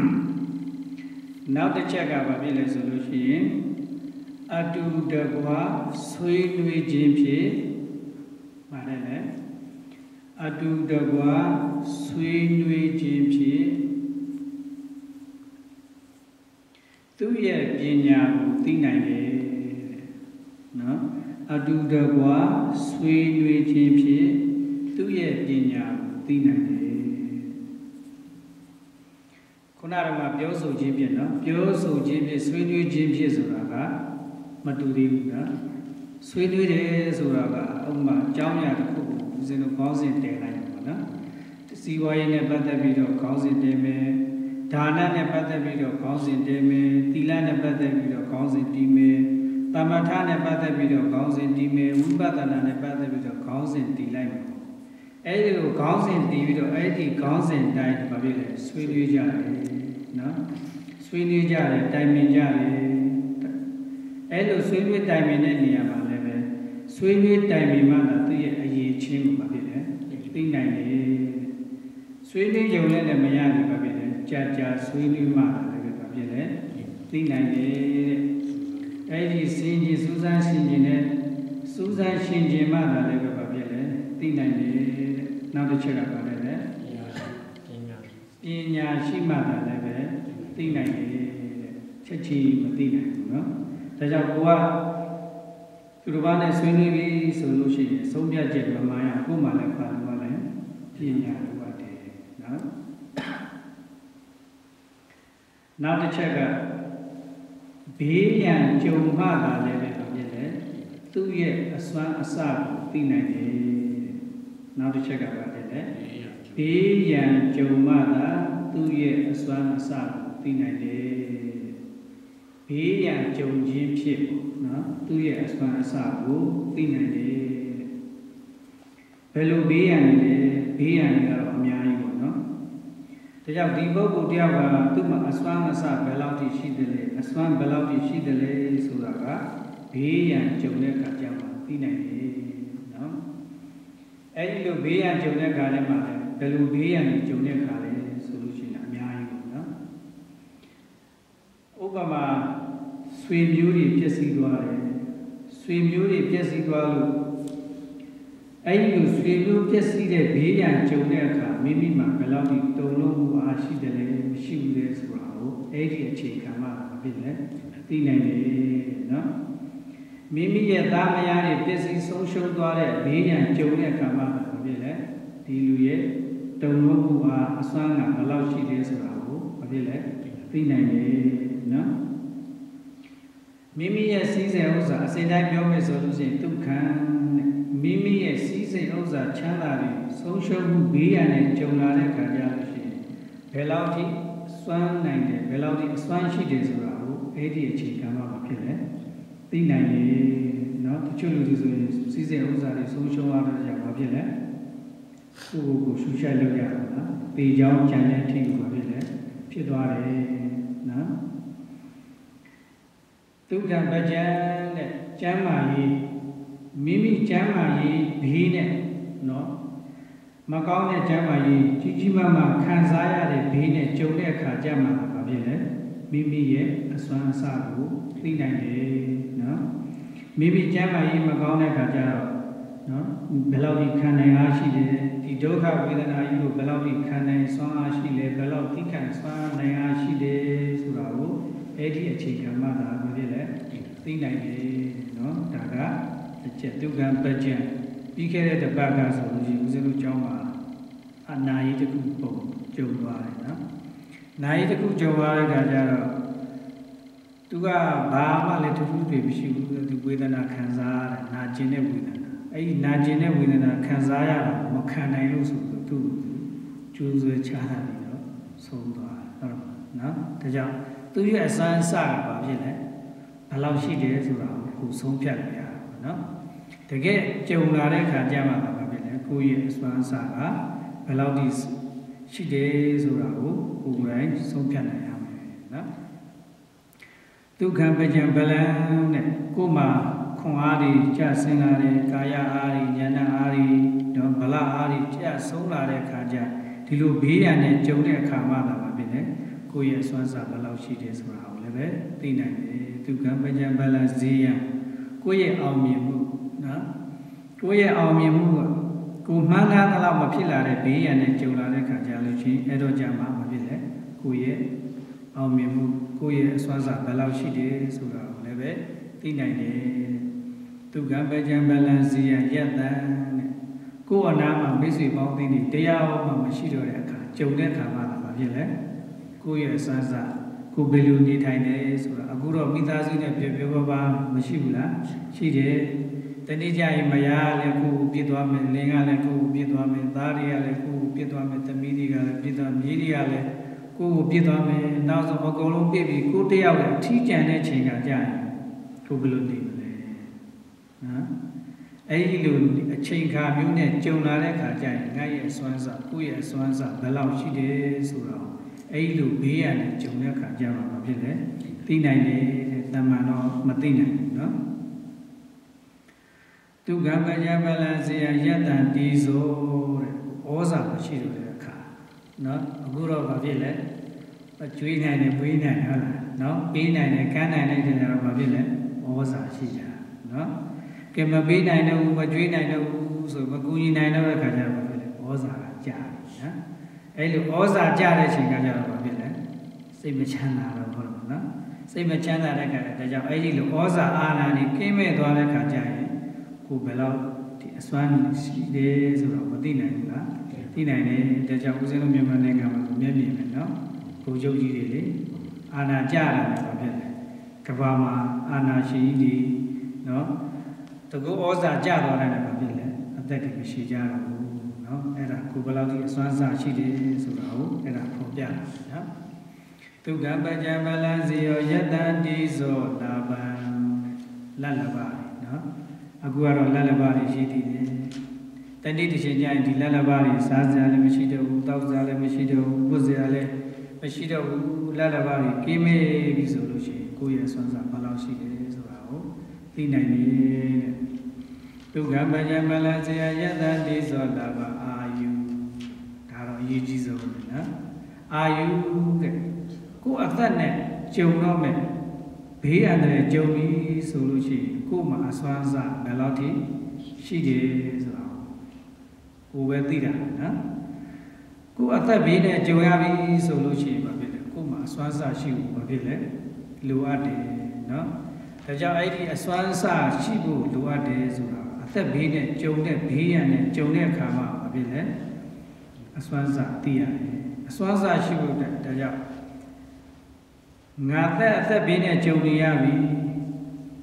နောက်တစ်ချက်ကဘာဖြစ်လဲဆိုလို့ရှိရင်အတူတကွာဆွေးနွေးခြင်းဖြင့်ပါတယ်လေအတူတကွာဆွေးနွေးခြင်းဖြင့်သူ့ရဲ့ပညာကိုသိနိုင်တယ်နော်အတူတကွာဆွေးနွေးခြင်းဖြင့်သူ့ရဲ့ပညာကိုသိနိုင်တယ်ခုနကမှပြောဆိုခြင်းဖြင့်နော်ပြောဆိုခြင်းဖြင့်ဆွေးနွေးခြင်းဖြင့်ဆိုတာကမတူသေးဘူးနော်ဆွေးနွေးတယ်ဆိုတာကဥပမာအကြောင်းအရာတစ်ခုကိုဦးဇင်းတို့ခေါင်းစဉ်တင်လိုက်ပါနော်စီဝါရေးနဲ့ပတ်သက်ပြီးတော့ခေါင်းစဉ်တင်မယ်ဒါနနဲ့ပတ်သက်ပြီးတော့ခေါင်းစဉ်တင်မယ်သီလနဲ့ပတ်သက်ပြီးတော့ခေါင်းစဉ်တင်မယ်သမထနဲ့ပတ်သက်ပြီးတော့ခေါင်းစဉ်တင်မယ်ဝိပဿနာနဲ့ပတ်သက်ပြီးတော့ခေါင်းစဉ်တင်လိုက်မယ်အဲဒီလိုခေါင်းစဉ်တင်ပြီးတော့အဲ့ဒီခေါင်းစဉ်တိုင်းဘာဖြစ်လဲဆွေးနွေးကြတယ်နော်ဆွေးနွေးကြတယ်တိုင်ပင်ကြတယ်အဲ့လိုဆွေးနွေးတိုင်ပင်တဲ့နေရာမှာလည်းပဲဆွေးနွေးတိုင်ပင်မှသာသူ့ရဲ့အရေးချင်းကိုဘာဖြစ်လဲသိနိုင်တယ်ဆွေးနွေးကြုံလည်းမရဘူးဘာဖြစ်လဲကြာကြာဆွေးနွေးမှလည်းဘာဖြစ်လဲသိနိုင်တယ်တဲ့အဲ့ဒီစင်ကြီးစူးစမ်းရှင်ကြီးနဲ့စူးစမ်းရှင်ကြီးမှသာလည်းဘာဖြစ်လဲသိနိုင်တယ်တဲ့နောက်တစ်ချက်ကဘာလဲလဲပညာရှိမှသာလည်းပဲသိနိုင်တယ်တဲ့ချက်ချင်းမသိနိုင်ဘူးနော်ဒါကြောင့်ကိုကသူတို့ဘာနဲ့ဆွေးနွေးပြီးဆိုလို့ရှိရင်ဆုံးဖြတ်ချက်မမှန်ရကိုမှလည်းပါလို့လည်းပညာလိုပါတယ်နော်နောက်တစ်ချက်ကဘေးရန်ကြုံမှသာလည်းပဲဖြစ်တယ်သူ့ရဲ့အစွမ်းအစကိုသိနိုင်တယ်နောက်တစ်ချက်ကပါတယ်လေဘေးရန်ကြုံမှသာသူ့ရဲ့အစွမ်းအစကိုသိနိုင်တယ်ဘေးရန်ကြုံခြင်းဖြစ်နော်သူ့ရဲ့အစွမ်းအစကိုသိနိုင်တယ်ဘယ်လိုဘေးရန်လဲဘေးရန်တွေကတော့အများကြီးပေါ့နော်ဒါကြောင့်ဒီပုဂ္ဂိုလ်တယောက်ကသူ့မှာအစွမ်းအစဘယ်လောက်ထိရှိတယ်လဲအစွမ်းဘယ်လောက်ထိရှိတယ်လဲဆိုတာကဘေးရန်ကြုံတဲ့အခါကျမှသိနိုင်တယ်နော်အဲဒီလိုဘေးရန်ကြုံတဲ့အခါလည်းမှလည်းဘယ်လိုဘေးရန်ကြုံတဲ့အခါလဲဆိုလို့ရှိရင်အများကြီးပေါ့နော်ဥပမာဆွေမျိုးတွေပြည့်စည်သွားတယ်ဆွေမျိုးတွေပြည့်စည်သွားလို့အဲဒီလိုဆွေမျိုးပြည့်စည်တဲ့ဘေးရန်ကြုံတဲ့အခါမိမိမှာဘယ်လောက်ထိတုံ့လုံးမှုအားရှိတယ်လဲမရှိဘူးလဲဆိုတာကိုအဲ့ဒီအခြေခံမှာဖြစ်လဲသိနိုင်တယ်နော်မိမိရဲ့သားမယားတွေပြည့်စည်ဆုံးရှုံးသွားတဲ့ဘေးရန်ကြုံတဲ့အခါမှာဖြစ်လဲဒီလူရဲ့တုံ့လုံးမှုအားအစွမ်းကဘယ်လောက်ရှိတယ်ဆိုတာကိုဖြစ်လဲသိနိုင်တယ်နော်မိမိရဲ့စီးစိမ်ဥစ္စာအစိမ့်တိုင်းပြောမယ်ဆိုလို့ရှိရင်ဒုက္ခမိမိရဲ့စီးစိမ်ဥစ္စာချမ်းသာတွေဆုံးရှုံးမှုဘေးရန်နဲ့ကြုံလာတဲ့ခါကျလို့ရှိရင်ဘယ်လောက်ထိစွမ်းနိုင်တယ်ဘယ်လောက်ထိအစွမ်းရှိတယ်ဆိုတာကိုအဲ့ဒီအခြေခံမှာဖြစ်တယ်သိနိုင်လေနော်တချို့လူတွေဆိုရင်စီးစိမ်ဥစ္စာတွေဆုံးရှုံးရတဲ့ကြောင့်ဘာဖြစ်လဲကိုယ့်ကိုယ်ကိုရှုရှိုက်လို့ရတာနော်ပေချောင်းကြံတဲ့အထိကိုဘာဖြစ်လဲဖြစ်သွားတယ်နော်ဒုက္ခပကြံတဲ့ကျမ်းမာရေးမိမိကျမ်းမာရေးဘေးနဲ့နော်မကောင်းတဲ့ကျမ်းမာရေးကြီးကြီးမားမားခံစားရတဲ့ဘေးနဲ့ကြုံတဲ့အခါကျမှဘာဖြစ်လဲမိမိရဲ့အစွမ်းအစကိုသိနိုင်တယ်နော်မိမိကျမ်းမာရေးမကောင်းတဲ့အခါကျတော့နော်ဘယ်လောက်ဒီခံနိုင်အားရှိတယ်ဒီဒုက္ခဝေဒနာကြီးကိုဘယ်လောက်ဒီခံနိုင်စွမ်းအားရှိလဲဘယ်လောက်သိခံစွမ်းနိုင်အားရှိတယ်ဆိုတာကိုအဲ့ဒီအခြေခံမှသာဘာဖြစ်လဲသိနိုင်တယ်နော်ဒါကအချက်ဒုက္ခပကြံပြီးခဲ့တဲ့တပတ်ကဆိုလို့ရှိရင်ဦးဇင်းတို့ကျောင်းမှာအနာရီတစ်ခုပုံကြုံသွားတယ်နော်နာရီတစ်ခုကြုံသွားတဲ့အခါကျတော့သူကဘာမှလည်းထူးထူးတွေမရှိဘူးသူဝေဒနာခံစားရတာနာကျင်တဲ့ဝေဒနာအဲ့ဒီနာကျင်တဲ့ဝေဒနာခံစားရတာမခံနိုင်လို့ဆိုတော့သူ့ကျိုးဆွဲချတာပြီးတော့ဆုံးသွားတယ်ဟုတ်နော်ဒါကြောင့်သူရဲ့အစမ်းအစကဘာဖြစ်လဲဘယ်လောက်ရှိတယ်ဆိုတာကိုဆုံးဖြတ်ရတာပေါ့နော်တကယ်ကြုံလာတဲ့ခါကျမှဘာဖြစ်လဲကိုယ့်ရဲ့အစွမ်းအစကဘယ်လောက်ဒီရှိတယ်ဆိုတာကိုကိုယ်ကိုယ်တိုင်ဆုံးဖြတ်နိုင်ရမယ်နော်ဒုက္ခပကြံဗလံနဲ့ကိုယ်မှာခွန်အားတွေကျဆင်းလာတဲ့ကာယအားတွေဉာဏ်အားတွေတော့ဗလအားတွေကျဆုံးလာတဲ့ခါကျဒီလိုဘေးရန်နဲ့ကြုံတဲ့အခါမှသာဘာဖြစ်လဲကိုယ့်ရဲ့အစွမ်းအစဘယ်လောက်ရှိတယ်ဆိုတာကိုလည်းပဲသိနိုင်တယ်ဒုက္ခပကြံဗလံဈေးရန်ကိုယ့်ရဲ့အောင်မြင်မှုနော်ကိုယ့်ရဲ့အောင်မြင်မှုကကိုမှန်းကားသလောက်မဖြစ်လာတဲ့ဘေးရန်နဲ့ကြုံလာတဲ့ခါကျလို့ချင်းအဲ့တော့ကြမှာမဖြစ်လဲကိုယ့်ရဲ့အောင်မြင်မှုကိုယ့်ရဲ့အစွမ်းစားဘယ်လောက်ရှိတယ်ဆိုတာကိုလည်းပဲသိနိုင်တယ်ဒုက္ခပကြံဗလံစီယယတ္တတဲ့ကိုယ်အနာမှာမိတ်ဆွေပေါင်းသိနေတရားမှမရှိတော့တဲ့အခါကြုံတဲ့အခါမှဘာဖြစ်လဲကိုယ့်ရဲ့အစွမ်းစားကိုယ်ဘယ်လိုနေထိုင်လဲဆိုတာအခုတော့မိသားစုနဲ့ပြပြပပမရှိဘူးလားရှိတယ်တနေ့ကျရင်မယားလည်းကိုယ်ကိုပြစ်သွားမယ်လင်ကလည်းကိုယ်ကိုပြစ်သွားမယ်သားတွေကလည်းကိုယ်ကိုပြစ်သွားမယ်သမီးတွေကလည်းပြစ်သွားမြေးတွေကလည်းကိုယ်ကိုပြစ်သွားမယ်နောက်ဆုံးအကုန်လုံးပြစ်ပြီးကိုယ်တယောက်လည်းထီးကျန်တဲ့ချိန်ကကြာရင်ကိုယ်ဘယ်လိုနေမလဲနော်အဲ့ဒီလိုအချိန်ခါမျိုးနဲ့ကြုံလာတဲ့ခါကျရင်ငါရဲ့အစွမ်းစားကိုယ့်ရဲ့အစွမ်းစားဘယ်လောက်ရှိတယ်ဆိုတော့အဲ့ဒီလိုဘေးရန်နဲ့ကြုံတဲ့ခါကျမှဘာဖြစ်လဲသိနိုင်တယ်တဲ့တမန်တော့မသိနိုင်ဘူးနော်ဒုက္ခပကြံဗလံစီယယတ္တတိဆိုတဲ့ဩဇာမရှိတော့တဲ့အခါနော်အခုတော့ဘာဖြစ်လဲအကျွေးနိုင်တယ်ပွေးနိုင်ဟုတ်လားနော်ပေးနိုင်တယ်ကမ်းနိုင်တယ်တဲ့တော့ဘာဖြစ်လဲဩဇာရှိကြနော်ကဲမပေးနိုင်တော့ဘူးမကျွေးနိုင်တော့ဘူးဆိုမကူညီနိုင်တော့တဲ့ခါကျတော့ဘာဖြစ်လဲဩဇာကကြာပြီနော်အဲ့လိုဩဇာကြာတဲ့ချိန်ကကျတော့ဘာဖြစ်လဲစိတ်မချမ်းသာတော့ဟုတ်လားနော်စိတ်မချမ်းသာတဲ့ခါကျဒါကြောင့်အဲ့ဒီလိုဩဇာအာဏာနေကင်းမဲ့သွားတဲ့ခါကျရင်ကိုဘယ်လောက်ဒီအစွမ်းရှိတယ်ဆိုတော့မသိနိုင်ဘူးလားသိနိုင်တယ်ဒါကြောင့်ဦးဇင်းတို့မြန်မာနိုင်ငံမှာမျက်မြင်ပဲเนาะဘုံချုပ်ကြီးတွေလေအာဏာကျတာလည်းဘာဖြစ်လဲကဘာမှာအာဏာရှိကြီးเนาะတကူဩဇာကျသွားတယ်လည်းဘာဖြစ်လဲအသက်တွေမရှိကြတော့ဘူးเนาะအဲ့ဒါကိုဘယ်လောက်ဒီအစွမ်းစားရှိတယ်ဆိုတာကိုအဲ့ဒါဖော်ပြတာเนาะဒုက္ခပကြံဗလံစီယောယတ္တတိသောလာပံလတ်လပါเนาะအခုကတော့လက်လက်ပါးတွေရှိသေးတယ်တတိတစ်ချိန်ကျရင်ဒီလက်လက်ပါးတွေစားစရာလည်းမရှိတော့ဘူးတောက်စရာလည်းမရှိတော့ဘူးပုတ်စရာလည်းမရှိတော့ဘူးလက်လက်ပါးတွေကင်းမေးပြီဆိုလို့ရှိရင်ကိုယ့်ရဲ့ဆွမ်းစားဘယ်လောက်ရှိတယ်ဆိုတာကိုသိနိုင်တယ်တဲ့ဒုက္ခပကြံဗလံစီယယတ္တတိသောလာဘအာယုဒါတော့အရေးကြီးဆုံးပဲနော်အာယုတဲ့ကိုယ်အသက်နဲ့ကြုံတော့မယ်ဘေးအန္တရာယ်ကြုံပြီးဆိုလို့ရှိရင်ကိုယ်မှာအစွမ်းစားဘယ်လောက်ထိရှိတယ်ဆိုတာကိုယ်ပဲသိတာနော်ကိုယ်အသက်ဘေးနဲ့ကြုံရပြီဆိုလို့ရှိရင်ဘာဖြစ်လဲကိုယ်မှာအစွမ်းစားရှိဖို့ဘာဖြစ်လဲလိုအပ်တယ်နော်ဒါကြောင့်အဲ့ဒီအစွမ်းစားရှိဖို့လိုအပ်တယ်ဆိုတာအသက်ဘေးနဲ့ကြုံတဲ့ဘေးရန်နဲ့ကြုံတဲ့အခါမှာဘာဖြစ်လဲအစွမ်းစားသိရတယ်အစွမ်းစားရှိဖို့ဒါကြောင့်ငါသက်အသက်ဘေးနဲ့ကြုံနေရပြီ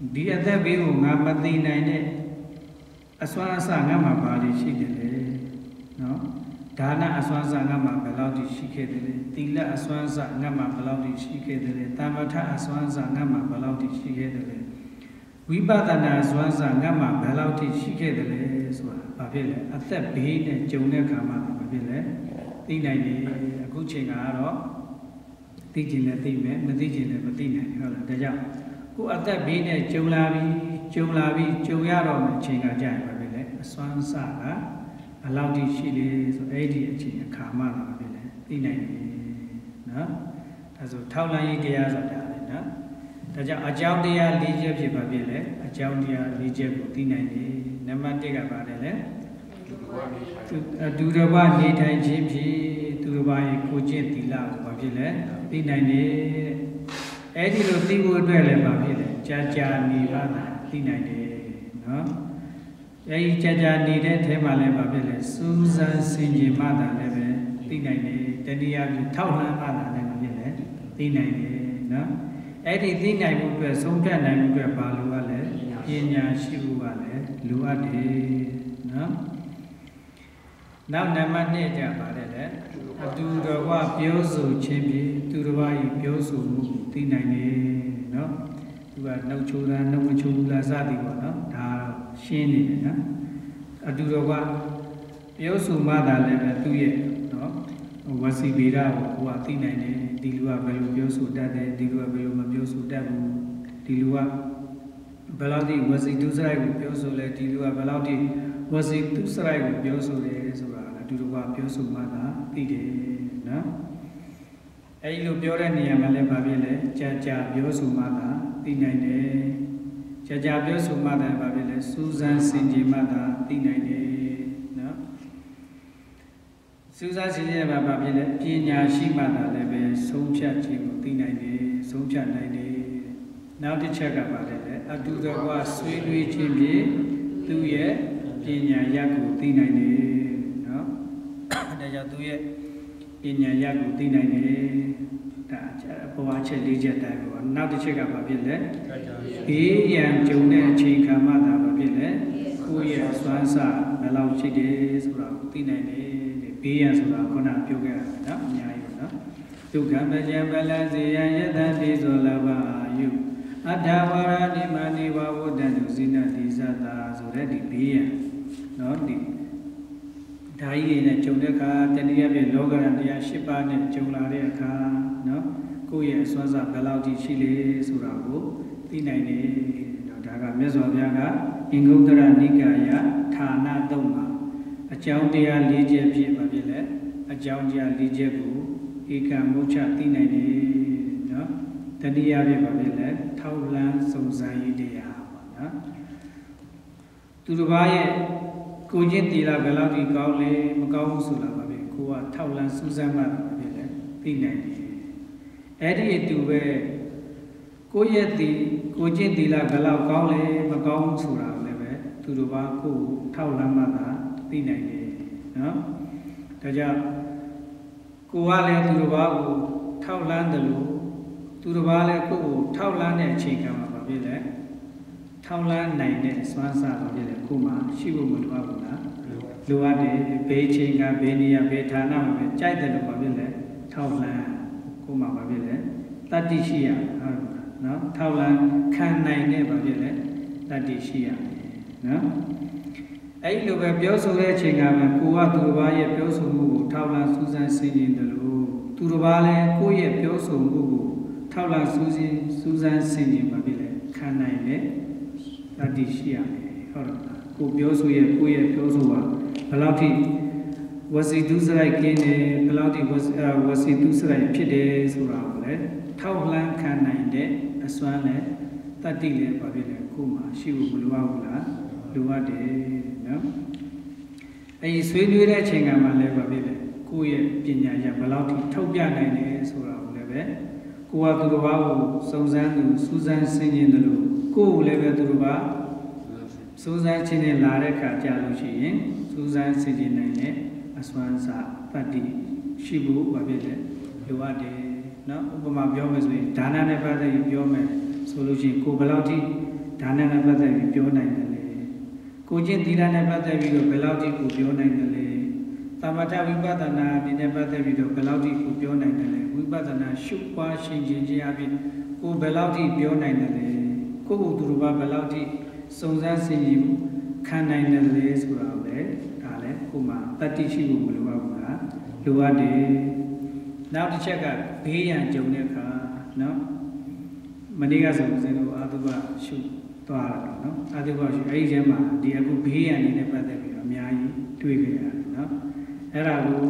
ဒီအသက်ဘေးကိုငါမသိနိုင်တဲ့အစွမ်းအစငါမှာပါလိရှိတယ်လေနော်ဒါနအစွမ်းအစငါမှာဘယ်လောက်ရှိခဲ့တယ်လဲသီလအစွမ်းအစငါမှာဘယ်လောက်ရှိခဲ့တယ်လဲတာမထအစွမ်းအစငါမှာဘယ်လောက်ရှိခဲ့တယ်လဲဝိပဿနာအစွမ်းအစငါမှာဘယ်လောက်ရှိခဲ့တယ်လဲဆိုတာဘာဖြစ်လဲအသက်ဘေးနဲ့ကြုံတဲ့ခါမှာဘာဖြစ်လဲသိနိုင်တယ်အခုချိန်ကတော့သိကျင်လည်းသိမယ်မသိကျင်လည်းမသိနိုင်ဘူးဟုတ်လားဒါကြောင့်ကိုအသက်ဘေးနဲ့ကြုံလာပြီးကြုံလာပြီးကြုံရတော့မှအချိန်ကကြာရင်ဘာဖြစ်လဲအစွမ်းအစကဘယ်လောက်ထိရှိလဲဆိုအဲ့ဒီအချိန်အခါမှလာဘာဖြစ်လဲသိနိုင်တယ်နော်ဒါဆိုထောက်လန်းရေးတရားဆိုတာလေနော်ဒါကြောင့်အကြောင်းတရား၄ချက်ဖြစ်ဘာဖြစ်လဲအကြောင်းတရား၄ချက်ကိုသိနိုင်တယ်နံပါတ်၁ကပါတယ်လေအတူတကွနေထိုင်ခြင်းဖြင့်သူတစ်ပါးရဲ့ကိုကျင့်သီလကိုဘာဖြစ်လဲသိနိုင်တယ်အဲ့ဒီလိုသိဖို့အတွက်လည်းဘာဖြစ်လဲကြာကြာနေပါလားသိနိုင်တယ်နော်အဲ့ဒီကြာကြာနေတဲ့အဲမှာလည်းဘာဖြစ်လဲစူးစမ်းဆင်ခြင်မှသာလည်းပဲသိနိုင်တယ်တနည်းအားဖြင့်ထောက်လှမ်းမှသာလည်းဘာဖြစ်လဲသိနိုင်တယ်နော်အဲ့ဒီသိနိုင်မှုအတွက်ဆုံးဖြတ်နိုင်မှုအတွက်ဘာလိုရလဲပညာရှိဖို့ကလည်းလိုအပ်တယ်နော်နောက်နံပါတ်၂ကြပါတယ်လေအတူတော်ကပြောဆိုခြင်းဖြင့်သူတစ်ပါး၏ပြောဆိုမှုသိနိုင်တယ်နော်သူကနှုတ်ချိုးတာနှုတ်မချိုးဘူးလားစသည်ပေါ့နော်ဒါရှင်းနေတယ်နော်အတူတော်ကပြောဆိုမှသာလည်းပဲသူ့ရဲ့နော်ဝစီဗေဒကိုကိုကသိနိုင်တယ်ဒီလူကဘယ်လိုပြောဆိုတတ်တယ်ဒီလူကဘယ်လိုမပြောဆိုတတ်ဘူးဒီလူကဘယ်လောက်ထိဝစီဒုစရိုက်ကိုပြောဆိုလဲဒီလူကဘယ်လောက်ထိဝစီဒုစရိုက်ကိုပြောဆိုတယ်ဆိုတာအတူတော်ကပြောဆိုမှသာသိတယ်နော်အဲဒီလိုပြောတဲ့နေရာမှာလည်းဘာဖြစ်လဲကြာကြာပြောဆိုမှသာသိနိုင်တယ်ကြာကြာပြောဆိုမှသာဘာဖြစ်လဲစူးစမ်းဆင်ခြင်မှသာသိနိုင်တယ်နော်စူးစမ်းဆင်ခြင်မှဘာဖြစ်လဲပညာရှိမှသာလည်းပဲဆုံးဖြတ်ခြင်းကိုသိနိုင်တယ်ဆုံးဖြတ်နိုင်တယ်နောက်တစ်ချက်ကပါတယ်လေအတူတကွဆွေးနွေးခြင်းဖြင့်သူ့ရဲ့ပညာရပ်ကိုသိနိုင်တယ်နော်ဒါကြောင့်သူ့ရဲ့ပညာရပ်ကိုသိနိုင်တယ်ဒါဘဝချက်၄ချက်တိုင်းပေါ့နောက်တစ်ချက်ကဘာဖြစ်လဲဘေးရန်ကြုံတဲ့အချိန်ခါမှသာဘာဖြစ်လဲကိုယ့်ရဲ့စွမ်းစားဘယ်လောက်ရှိတယ်ဆိုတာကိုသိနိုင်တယ်ဘေးရန်ဆိုတာခုနပြောခဲ့တာနော်အများကြီးပေါ့နော်ဒုက္ခမကြံပလဇေယယတတိသောလဘယုအတ္တဝရဏိမနိဝဝတ္တတုဇိနတိဇတာဆိုတဲ့ဒီဘေးရန်နော်ဒီဓာကြီးတွေနဲ့ဂျုံတဲ့အခါတနည်းအားဖြင့်လောကရန်တရား၈ပါးနဲ့ဂျုံလာတဲ့အခါနော်ကိုယ့်ရဲ့အစွမ်းစားဘယ်လောက်ကြီးရှိလဲဆိုတာကိုသိနိုင်တယ်နော်ဒါကမြတ်စွာဘုရားကအင်္ဂုတ္တရနိကာယဌာနသုံးပါအကြောင်းတရား၄ချက်ဖြစ်ပါဖြစ်လဲအကြောင်းတရား၄ချက်ကိုဧကမုတ်ချသိနိုင်တယ်နော်တတိယဖြစ်ပါဖြစ်လဲထောက်လန်းစုံစမ်းရေးတရားပေါ့နော်သူတစ်ပါးရဲ့ကိုချင်းတီလာဘယ်လောက်ဒီကောင်းလဲမကောင်းဘူးဆိုတာပါပဲကိုကထောက်လန်းစူးစမ်းမှဖြစ်လဲသိနိုင်တယ်အဲ့ဒီအတူပဲကိုရဲ့တီကိုချင်းတီလာဘယ်လောက်ကောင်းလဲမကောင်းဘူးဆိုတာလည်းပဲသူတို့ဘာကိုထောက်လန်းမှသာသိနိုင်တယ်နော်ဒါကြောင့်ကိုကလည်းသူတို့ဘာကိုထောက်လန်းတယ်လို့သူတို့ဘာလည်းကိုကိုထောက်လန်းတဲ့အချိန်ကမှပါဖြစ်လဲထောက်လန်းနိုင်တဲ့စွမ်းစားပါဖြစ်လေကိုမှရှိဖို့မလိုအပ်ဘူးလားလိုအပ်တယ်ဘေးချိန်ကဘေးနေရာဘေးဌာနမှာပဲကြိုက်တယ်လို့ပါဖြစ်လေထောက်လန်းကိုမှပါဖြစ်လေတတ္တိရှိရဟုတ်နော်ထောက်လန်းခံနိုင်တဲ့ပါဖြစ်လေတတ္တိရှိရနော်အဲ့လိုပဲပြောဆိုတဲ့အချိန်ကမှကိုကသူတစ်ပါးရဲ့ပြောဆိုမှုကိုထောက်လန်းစူးစမ်းဆင်ခြင်တယ်လို့သူတစ်ပါးလည်းကိုယ့်ရဲ့ပြောဆိုမှုကိုထောက်လန်းစူးစမ်းစူးစမ်းဆင်ခြင်ပါဖြစ်လေခံနိုင်တယ်တတိရှိရတယ်ဟုတ်တယ်ကိုပြောဆိုရဲ့ကိုရဲ့ပြောဆိုပါဘယ်လောက်ထိဝစီဒုစရိုက်ကင်းတယ်ဘယ်လောက်ထိဝစီဝစီဒုစရိုက်ဖြစ်တယ်ဆိုတာကိုလည်းထောက်လှမ်းခံနိုင်တဲ့အစွမ်းနဲ့တတိလည်းပါဖြစ်တယ်ကိုမှရှိဖို့မလိုအပ်ဘူးလားလိုအပ်တယ်နော်အဲဒီဆွေးနွေးတဲ့အချိန်ကမှလည်းပါဖြစ်တယ်ကိုရဲ့ပညာရဘယ်လောက်ထိထုတ်ပြနိုင်တယ်ဆိုတာကိုလည်းပဲကိုကသူတစ်ပါးကိုစုံစမ်းသူစူးစမ်းဆင်ခြင်တယ်လို့ကိုယ်လည်းပဲသူတို့ကစူးစမ်းခြင်းနဲ့လာတဲ့ခါကြာလို့ရှိရင်စူးစမ်းဆင်ခြင်နိုင်တဲ့အစွမ်းစားတတ္တိရှိဖို့ဘာဖြစ်လဲလိုအပ်တယ်နော်ဥပမာပြောမယ်ဆိုရင်ဒါနနဲ့ပတ်သက်ပြီးပြောမယ်ဆိုလို့ရှိရင်ကိုယ်ဘယ်လောက်ထိဒါနနဲ့ပတ်သက်ပြီးပြောနိုင်တယ်လေကိုချင်းသီလနဲ့ပတ်သက်ပြီးတော့ဘယ်လောက်ထိကိုပြောနိုင်တယ်လေသမထဝိပဿနာဒီနဲ့ပတ်သက်ပြီးတော့ဘယ်လောက်ထိကိုပြောနိုင်တယ်လေဝိပဿနာရှုပွားရှင်းခြင်းခြင်းအပြင်ကိုဘယ်လောက်ထိပြောနိုင်တယ်လေကိုကိုသူတို့ဘာဘယ်လောက်ထိစုံစမ်းစစ်ရင်ခံနိုင်တယ်လေဆိုတာလေဒါလည်းကိုမှတတိရှိဖို့မလိုပါဘူးလားလိုအပ်တယ်နောက်တစ်ချက်ကဘေးရန်ကြုံတဲ့အခါနော်မနေ့ကဆိုဦးဇင်းတို့အာသုဘရှုသွားတာနော်အာသုဘရှုအဲ့ဒီထဲမှာဒီအခုဘေးရန်နေနဲ့ပတ်သက်ပြီးတော့အများကြီးတွေ့ခဲ့ရတယ်နော်အဲ့ဒါကို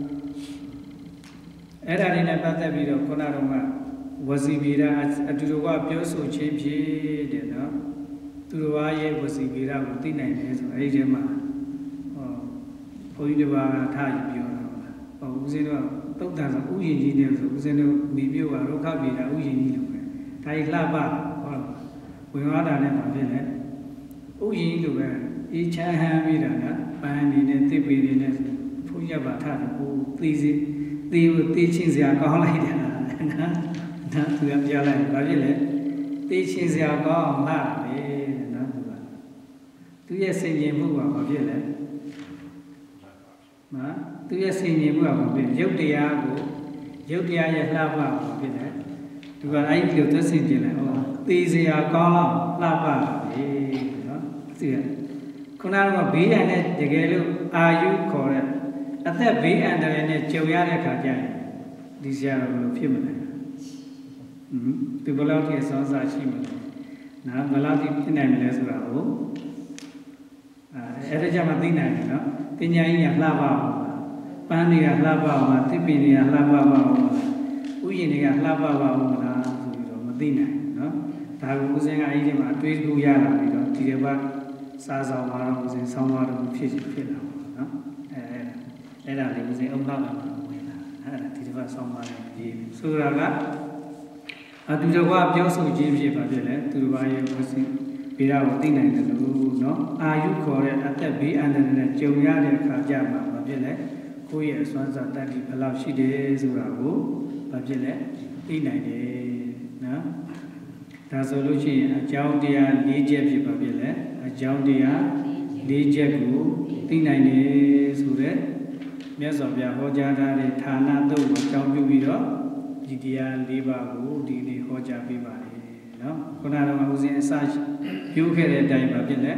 အဲ့ဒါတွေနဲ့ပတ်သက်ပြီးတော့ခုနကတော့ဝစီဗေဒအတူတူကပြောဆိုခြင်းဖြစ်တဲ့နော်သူတော်ဘာရဲ့ဝစီဗေဒကိုသိနိုင်တယ်ဆိုအဲ့ဒီထဲမှာဟောဘုန်းကြီးတစ်ပါးထားယူပြောတာဟောဦးဇင်းတို့တုတ်တန်ဆိုဥယျာဉ်ကြီးနဲ့ဆိုဦးဇင်းတို့မိပြုတ်ကရောခဗေဒဥယျာဉ်ကြီးလို့ပဲဒါကြီးလှပဟောဝင်သွားတာနဲ့ပါဖြစ်လေဥယျာဉ်ကြီးလိုပဲအေးချမ်းဟမ်းပြီးတာနော်ပန်းနေနဲ့တစ်ပေနေနဲ့ဘုန်းကြီးကပါထားတယ်ဟိုသိစီသိကိုသိချင်းစရာကောင်းလိုက်တယ်နော်ဒါသူကပြောလိုက်ဘာဖြစ်လဲသိချင်းစရာကောင်းလားလေနော်သူကသူရဲ့စိတ်ငြိမ်မှုကဘာဖြစ်လဲနော်သူရဲ့စိတ်ငြိမ်မှုကဘာဖြစ်ရုပ်တရားကိုရုပ်တရားရဲ့လှပဘာဖြစ်လဲသူကအဲ့ဒီလိုသက်ဆိုင်ကြတယ်ဟောသိစရာကောင်းလောက်လှပလေနော်သိရခုနကဘေးရန်နဲ့တကယ်လို့အာယုခေါ်တဲ့အသက်ဘေးအန္တရာယ်နဲ့ကြုံရတဲ့ခါကျရင်ဒီစရာတော့ဘယ်လိုဖြစ်မလဲဟွန်းသူဘယ်လောက်ထိအစောစားရှိမလဲနော်ဘယ်လောက်ထိဖြစ်နိုင်မလဲဆိုတာကိုအဲအဲ့ဒါကြောင့်မသိနိုင်ဘူးနော်ပညာကြီးကလှပအောင်ပန်းတွေကလှပအောင်သစ်ပင်တွေကလှပအောင်ဥယျာဉ်တွေကလှပအောင်မလားဆိုပြီးတော့မသိနိုင်ဘူးနော်ဒါကိုဦးစင်းကအဲ့ဒီမှာတွေးလို့ရလာပြီးတော့ဒီတစ်ပတ်စားဆောင်မှာတော့ဦးစင်းဆောင်းသွားတော့ဖြစ်ဖြစ်လာပါနော်အဲအဲ့ဒါလေးဦးစင်းအုံနောက်လာမှာဝင်လာအဲ့ဒါဒီတစ်ပတ်ဆောင်းသွားတယ်ဒီဆိုတာကအတူတကွပြောဆိုခြင်းဖြစ်ပါဖြစ်လေသူတို့ဘာရဲ့ဝစီဘေးကိုသိနိုင်တယ်လို့နော်အာယုခေါ်တဲ့အသက်ဘေးအန္တရာယ်နဲ့ကြုံရတဲ့အခါကြမှာဘာဖြစ်လဲကိုယ့်ရဲ့အစွမ်းစားတတ်ပြီးဘယ်လောက်ရှိတယ်ဆိုတာကိုဘာဖြစ်လဲသိနိုင်တယ်နော်ဒါဆိုလို့ရှိရင်အကြောင်းတရား၄ချက်ဖြစ်ပါဖြစ်လေအကြောင်းတရား၄ချက်ကိုသိနိုင်တယ်ဆိုတဲ့မြတ်စွာဘုရားဟောကြားထားတဲ့ဌာနသုံးကိုအကြောင်းပြုပြီးတော့ဒီတရား၄ပါးကိုဒီနေ့ဟောကြားပေးပါတယ်နော်ခုနကတော့ဦးဇင်းအစပြောခဲ့တဲ့အတိုင်းပါဖြစ်လေ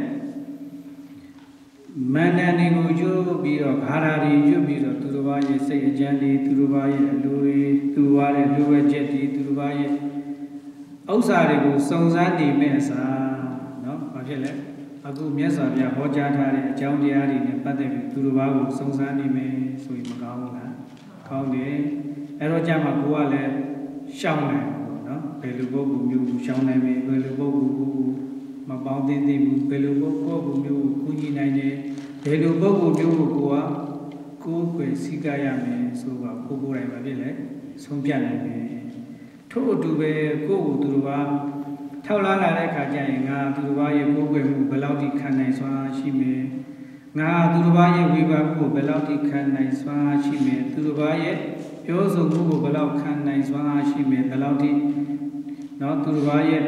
မန္တန်တွေကိုကျွတ်ပြီးတော့ခါရာတွေကျွတ်ပြီးတော့သူတော်ဘာရဲ့စိတ်အကြမ်းတွေသူတော်ဘာရဲ့အလိုတွေသူတော်ဘာရဲ့လူဝဲချက်တွေသူတော်ဘာရဲ့ဥစ္စာတွေကိုစုံစမ်းနေမဲ့အစားနော်ဘာဖြစ်လဲအခုမြတ်စွာဘုရားဟောကြားထားတဲ့အကြောင်းတရားတွေနဲ့ပတ်သက်ပြီးသူတော်ဘာကိုစုံစမ်းနေမယ်ဆိုရင်မကောင်းဘူးလားကောင်းတယ်အဲ့တော့ကြမှာကိုကလည်းရှောင်းနိုင်ဘူးနော်ဘယ်လိုပုဂ္ဂိုလ်မျိုးကိုရှောင်းနိုင်မယ်ဘယ်လိုပုဂ္ဂိုလ်ကိုမပေါင်းသိသိဘူးဘယ်လိုပုဂ္ဂိုလ်မျိုးကိုကူညီနိုင်တယ်ဘယ်လိုပုဂ္ဂိုလ်မျိုးကိုကိုကကိုယ်ွယ်စည်းကရမယ်ဆိုတော့ကိုကိုယ်တိုင်ပါဖြစ်လေဆုံးဖြတ်နိုင်တယ်ထို့အတူပဲကိုယ့်ကိုသူတို့ကထောက်လာလာတဲ့အခါကျရင်ငါသူတို့ဘာရဲ့ကိုယ်ွယ်မှုဘယ်လောက်ထိခံနိုင်စွမ်းရှိမယ်ငါသူတို့ဘာရဲ့ဝိပါမှုကိုဘယ်လောက်ထိခံနိုင်စွမ်းရှိမယ်သူတို့ဘာရဲ့ပြောဆိုမှုကိုဘယ်လောက်ခံနိုင်စွမ်းရှိမယ်ဘယ်လောက်ထိနော်သူတို့ဘာရဲ့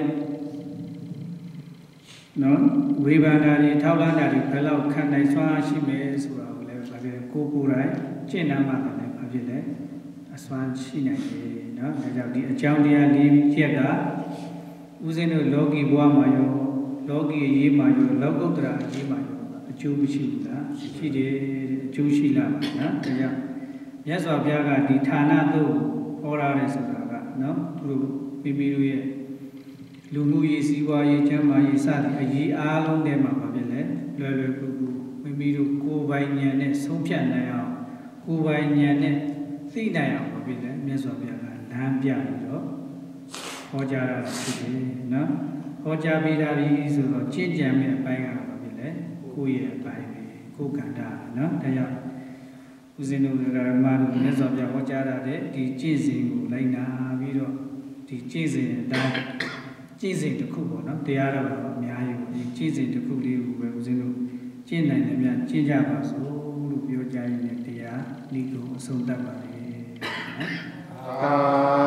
နော်ဝိပါဒာတွေထောက်လာတာတွေဘယ်လောက်ခံနိုင်စွမ်းရှိမယ်ဆိုတာကိုလည်းဗာဖြစ်ကိုကိုယ်တိုင်ကျင့်နာမှလည်းဗာဖြစ်လဲအစွမ်းရှိနိုင်တယ်နော်ဒါကြောင့်ဒီအကြောင်းတရားလေးချက်ကဦးဇင်းတို့လောကီဘဝမှာရောလောကီအရေးမှာရောလောကုတ္တရာအရေးမှာရောအကျိုးမရှိဘူးလားရှိတယ်အကျိုးရှိလာပါနော်ဒါကြောင့်မြတ်စွာဘုရားကဒီဌာနသို့ဟောရတယ်ဆိုတာကနော်သူတို့မိမိတို့ရဲ့လူမှုရေးစီးပွားရေးကျန်းမာရေးစသည်အရေးအားလုံးထဲမှာပါဖြစ်လေလွယ်လွယ်ကူကူမိမိတို့ကိုယ်ပိုင်ဉာဏ်နဲ့ဆုံးဖြတ်နိုင်အောင်ကိုယ်ပိုင်ဉာဏ်နဲ့သိနိုင်အောင်ပါဖြစ်လေမြတ်စွာဘုရားကလမ်းပြပြီးတော့ဟောကြားရတာဖြစ်တယ်နော်ဟောကြားပေးတာပြီးဆိုတော့ကျင့်ကြံမဲ့အပိုင်းကတော့ပါဖြစ်လေကိုယ့်ရဲ့အပိုင်းပဲကိုယ်ကံတာနော်ဒါကြောင့်ဦးဇင်းတို့ကဓမ္မတို့မြတ်စွာဘုရားဟောကြားတဲ့ဒီကျင့်စဉ်ကိုလိုက်နာပြီးတော့ဒီကျင့်စဉ်အတိုင်းကျင့်စဉ်တစ်ခုပေါ့နော်တရားတော်အများကြီးပေါ့ဒီကျင့်စဉ်တစ်ခုလေးကိုပဲဦးဇင်းတို့ကျင့်နိုင်တယ်များကျင့်ကြပါစို့လို့ပြောကြရင်တရားဤကိုအဆုံးသတ်ပါလေနော်